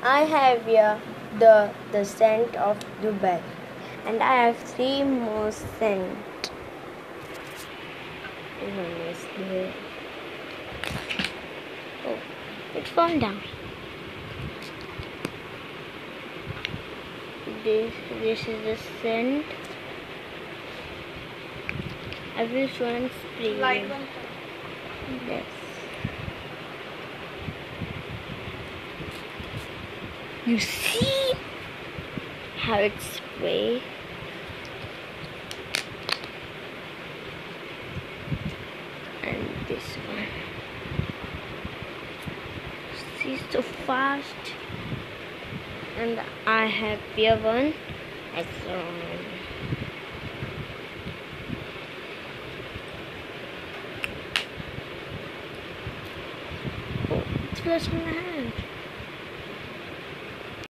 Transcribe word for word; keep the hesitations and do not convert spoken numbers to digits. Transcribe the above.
I have here the the scent of Dubai, and I have three more scent. One is there. Oh, it's fallen down. This this is the scent. I will show and spray. Light one. Yes. You see how it sprays? And this one. See, so fast. And I have here one. It's um, oh, it's flushed in my hand.